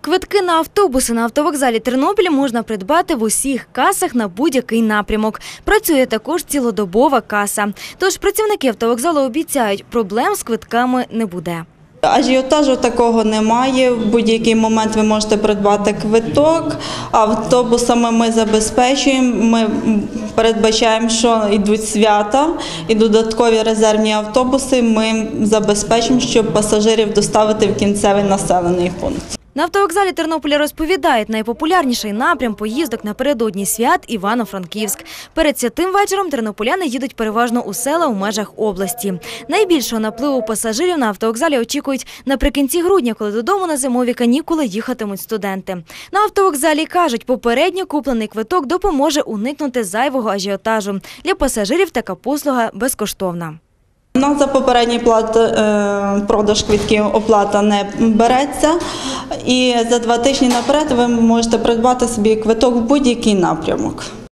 Квитки на автобуси на автовокзалі Тернопіль можна придбати в усіх касах на будь-який напрямок. Працює також цілодобова каса. Тож працівники автовокзалу обіцяють, проблем з квитками не буде. Ажіотажу такого немає. В будь-який момент ви можете придбати квиток. Автобусами ми забезпечуємо. Ми передбачаємо, що йдуть свята і додаткові резервні автобуси ми забезпечимо, щоб пасажирів доставити в кінцевий населений пункт. На автовокзалі Тернополя розповідають, найпопулярніший напрям поїздок напередодні свят – Івано-Франківськ. Перед святим вечором тернополяни їдуть переважно у села у межах області. Найбільшого напливу пасажирів на автовокзалі очікують наприкінці грудня, коли додому на зимові канікули їхатимуть студенти. На автовокзалі кажуть, попередньо куплений квиток допоможе уникнути зайвого ажіотажу. Для пасажирів така послуга безкоштовна. У нас за попередній продаж квитків оплата не береться. І за 2 тижні наперед ви можете придбати собі квиток в будь-який напрямок.